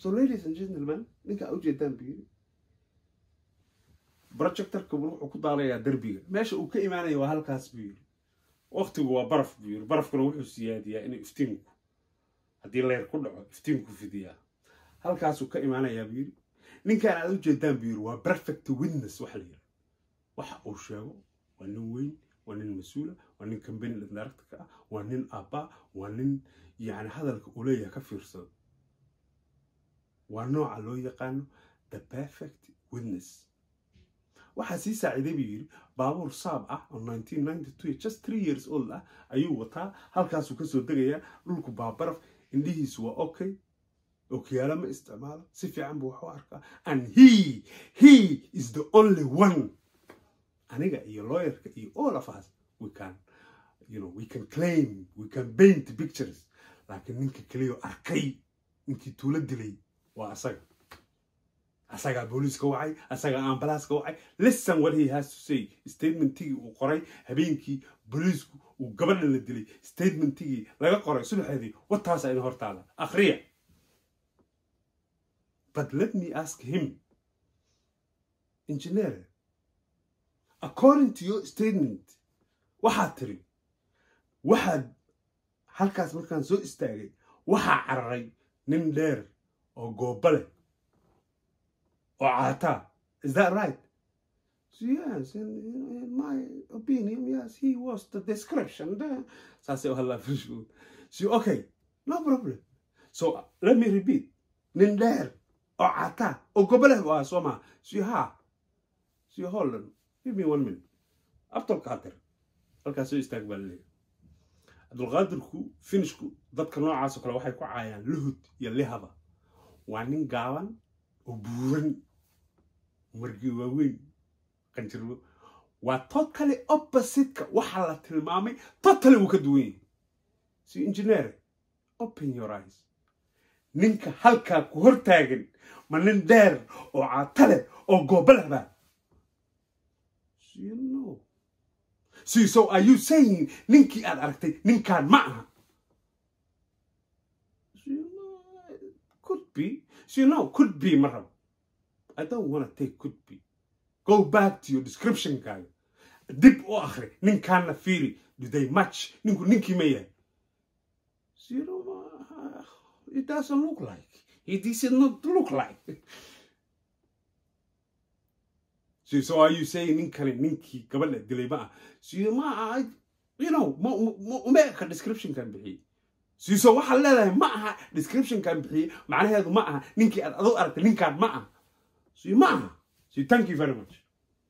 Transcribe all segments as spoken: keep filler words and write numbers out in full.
So ladies and gentlemen, ninka u jeedaan biiri projectorka wuxuu ku daalayaa darbiga meesha uu ka imaanayo waa halkaas biiri waqtigu waa baraf biiri barafkuna wuxuu siyaadiyaa in iftiinku haddii leer ku dhaco iftiinku fidiyaa halkaas uu ka imaanayaa biiri ninkan aad u jeedaan biiri waa perfect witness wax la yiraahdo waxa uu sheego waa nin weyn waa nin mas'uul waa nin company director ah waa nin aba waa nin yani hadalka uu leeyahay ka fiirsado waa nooca loo yaqaan the perfect witness waxa si saaciday biiri baabuur saab ah oo nineteen ninety-two just three years old ah ayuu wataa halkaas uu ka soo degaya dhulku baabaraf indhihiisu waa okay okiyala ma isticmaalo si fiican buu wax u arkaa and he he is the only one aniga iyo lawyerka iyo all of us we can you know we can claim we can paint pictures laakiin ninka kaliya arkay ninkii tuula dilay waa asaga asaga booliska wacay asaga ambulance wacay listen what he has to say statementii uu qoray habeenkii boolisku uu gabadha la dilay statementii laga qoray subaxdii wataas ay hortaala akhriya but let me ask him engineer according to your statement waxa tiri waxa halkaas markaan soo istaagay waxa cararay nin dheer oo goobale oo caata is that right? So yes, in, in, in my opinion, yes, he was the description there. So I said, oh, so okay, no problem. So let me repeat. Nin dheer oo caata oo goobale waa Soma. So ha. So hold on. Give me one minute. Abdul Qadir. Halkaas soo istaag baa leeyahay. Abdul Qadirku finishku dadka noocaas oo kale waxay ku caayaan luhud iyo lihaba. Waa nin gaaban oo buuran markii waaweyn qanjiro waa totally opposite waxa la tilmaamay totally uu ka duwan yahay. So engineer open your eyes. Ninka halka ku hortaagan ma nin dheer oo caatale oo goobale ba. You know. See, so are you saying ninki ad aragtay ninkan ma aha? You know, could be. So you know, could be marab. I don't want to take could be. Go back to your description guy. Dip o akhri ninkan na firi do they match ninku ninki meya? So you know, uh, it doesn't look like. It does not look like. So, so are you saying ninkan ninki gabadha dilay ma? So you ma you know mo mo make description can be. So so waxa leedahay ma aha description kan bixiy macnaheedu ma aha ninki aad adu aragtay ninkan ma aha. So ma aha. So thank you very much.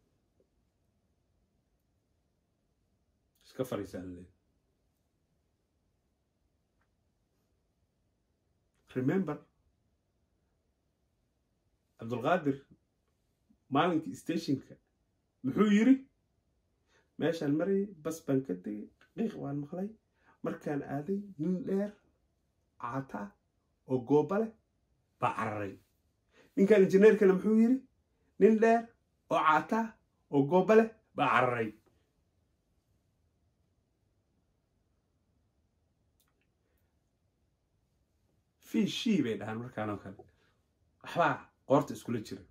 Iska fariisan. Remember Abdul Qadir maalintii stationka muxuu yiri meeshan maray bas baan ka tagay qiiq waan maqlay markaan aaday nin dheer caata oo goobale baa cararay ninkan engineerkana muxuu yiri nin dheer oo caata oo goobale baa cararay fi shii bay dhahan markaan oo kale waxba qoorta iskula jira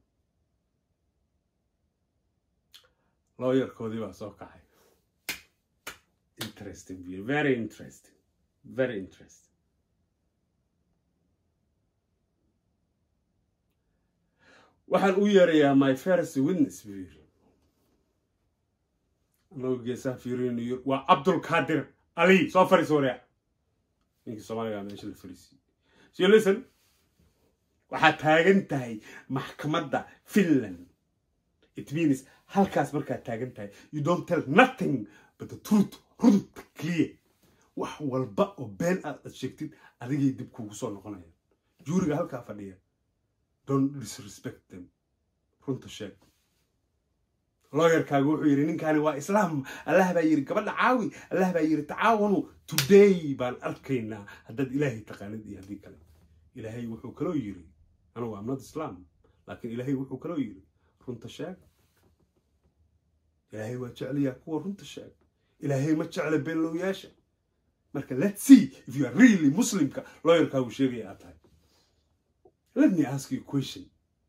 lawyer koodi baa soo kacay. Interesting, very interesting, very interesting. Waxaan u yeerayaa my first witness biiri. Anoo geesaha fiirinayo waa Abdul Qadir Ali soo fariisooraya. Ninkii Soomaaliga meesha la fariisay. So listen, waxaa taagan tahay maxkamadda Finland. It means halkaas markaa taagan tahay you don't tell nothing but the truth. runta clear wax walba oo been aad sheegtid adigay dib kugu soo noqonaya juuriga halka fadhiya don't disrespect them runta sheeg lawyer kaagu wuxuu yiri ninkani waa islaam Allah baa yiri gabadha caawi Allah baa yiri tacaawanu today baan arkaynaa hadad ilaahay taqaanid iyo hadii kale ilaahay wuxuu kala yiri anu waa amnad islaam laakiin ilaahay wuxuu kala yiri runta sheeg ilaahay waa jeceliyaa kuwa runta sheeg ilaahay ma jecel been loo yeesha marka let's see if you are really muslim ka lawyer ka uu sheegay aad tahay let me ask you a question.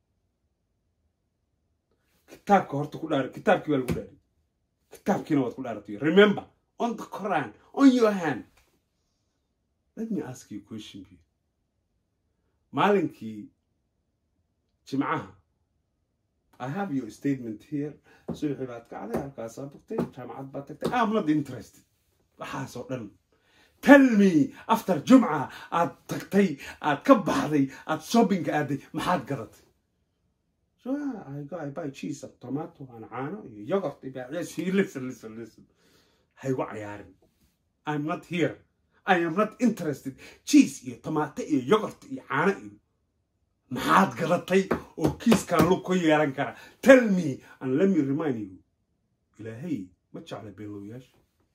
كتابك هرت كل كتابك ولا كل كتابك هنا وكل عرفتي. Remember on the Quran on your hand. Let me ask you a question. مالنكي جمعها. I have your statement here. So you have to عليها كاسابتي جماعة باتك. I'm not interested. وحاسو Tell me after جمعة at تكتي at كبحري at shopping أدي ما حد قرط. So I go I buy cheese and tomato and عانو yogurt. Yes, listen, listen, listen. Hey, what are you? I'm not here. I am not interested. Cheese, tomato, yogurt, عانو. ما حد قرطي أو كيس كان لو كوي يرانكرا. Tell me and let me remind you. إلهي ما تشعل بينوياش.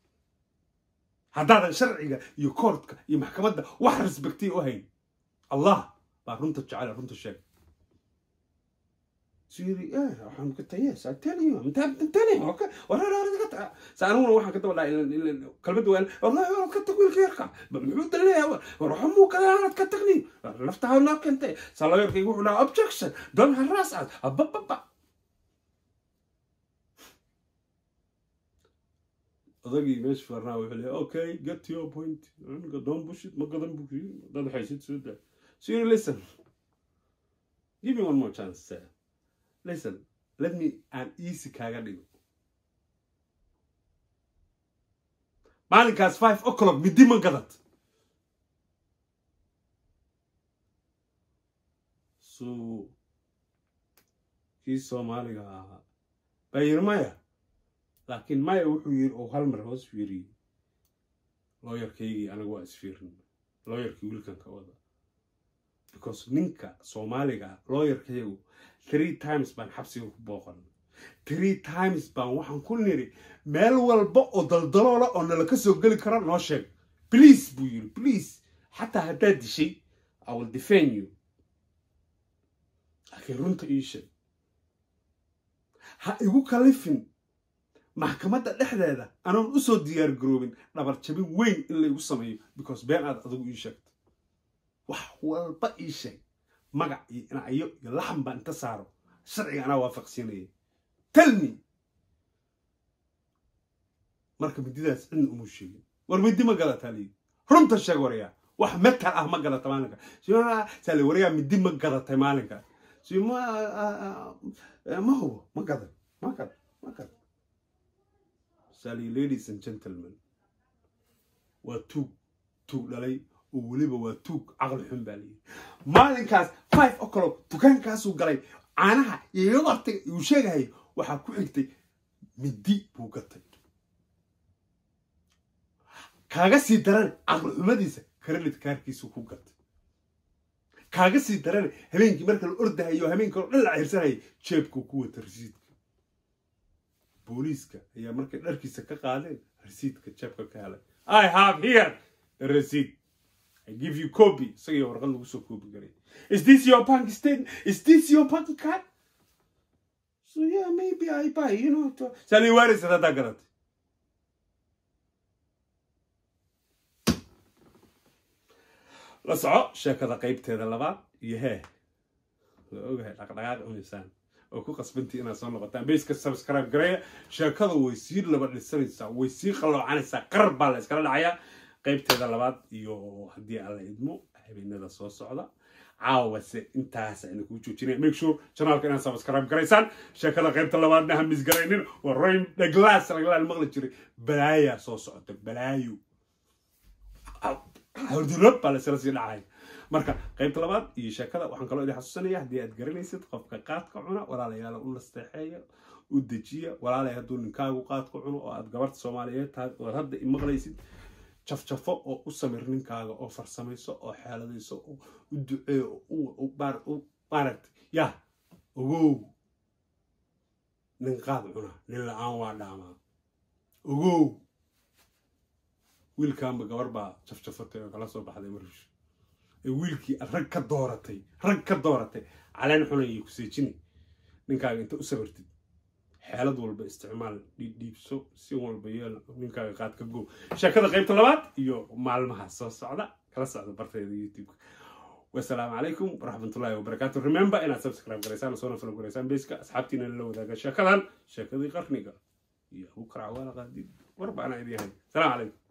هذا شرعي يكورتك يمحكمة وحرس بكتي وهين الله بارنت تشعل رنت الشيء سيري إيه هم كنت يس أتاني أنت أنتني أوكي ولا لا لا سألونا واحد كتب ولا كلمة وين والله أنا كنت أقول كيركع بمحمود الله ورحمه كذا أنا تكتكني لفتها ولا كنت صار يركي يقول لا objection دون هالراس أب أب أب أضاقي مش فرناه ويقول أوكي get your point don't push it ما قدم بكري ده حيصير سودا سيري listen give me one more chance sir. Listen let me an easy كاغا ديو مالكاس five o'clock middi ما قدت so كي سوماليغا بايرمايا لكن ما يوحير أو هالمر هو سفيري lawyer كيجي أنا جوا سفيرن lawyer كيقول كان كوادا because نينكا سوماليغا lawyer كيجو three times بان حبسي وبوقن three times بان وحن كل نيري مال والبق ودلدلولا أن لكسو قلي كرام ناشك please بوير please حتى هداد شيء I will defend you لكن رنت إيش ها يقول كلفين محكمة الإحدى أنا أسود ديار جروبين نبر تبين وين اللي وصمي because بين هذا أدو يشكت وح والبقى شيء مقع أنا أيو يلحم بانتصاره شرعي أنا وافق سيني tell me مركب بديدا سن أمشي ورمدي ما قالت لي رمت الشجورية وح متى أه ما قالت مالك شو ما سالي وريا مدي ما قالت مالك شو ما ما هو ما قدر ما قدر ما قدر سالي ladies and gentlemen وتوك توك للي ووليبا وتوك عقل حنبالي مالكاس five o'clock تكان كاسو قلي عنها يغطي وشيء هاي وحكو حكتي مدي بوقتي كاغا سي دران عقل حمديسه كرلت كاركيسو كو قت كاغا سي دران هبينكي marka la ordahayo habeenka oo dhal ciirsanay jeebku ku wata rasiidka booliska ayaa markay dharkiisa ka qaadeen rasiidka jeebka ka helay I have here the receipt I give you copy so you warqad lagu soo copy garay is this your bank statement is this your bank card so yeah maybe I buy you know to sali waris hada garat la soco sheekada qaybteeda labaad iyo hee la ogahay dhaqdhaqaaq umisaan oo ku qasbantii inaad soo noqotaan base ka subscribe gareeya sheekada way sii laba dhisanaysaa way sii qaloocanaysaa qarar baa la iskala dhacayaa qaybteeda labaad iyo haddii alla idmo habeenada soo socda caawase intaas aynu ku joojinay make sure channelka inaad subscribe gareysaan sheekada qaybta labaadna ha misgaraynin waa rain the glass laga maqli jiray balaaya soo socota balaayo hawdurab baa la isla sii dhacay marka qaybta labaad iyo sheekada waxaan kaloo idin xasuusanayaa haddii aad garanaysid qofka qaadka cuna walaalayaal u nasteexeeya u dejiya walaalay hadduu ninkaagu qaadka cuno oo aad gabarta Soomaaliyeed tahay oo hadda i maqlaysid jafjafo oo u samir ninkaaga oo farsamayso oo xeeladayso oo u duceeyo oo baar u baarad ya ogow nin qaad cuna nin la'aan waa dhaamaa ogow wiilkaanba gabar baa jafjafatay oo kala soo baxday marish wiilkii rag ka dooratay rag ka dooratay caleen xunay ku seejini ninkaaga inta u sabirtid xeelad walba isticmaal dhiibso si walba yeel ninkaaga qaad ka go sheekada qaybta labaad iyo maalmaha soo socda kala socda bartayda YouTube والسلام عليكم ورحمة الله وبركاته. remember إن سبسكرايب قريسان وصونا فلو قريسان بيسك أصحابتنا اللي ذاك شكرا شكرا قرنيقا يا بكرة ولا غادي وربعنا إيدي هاي. السلام عليكم.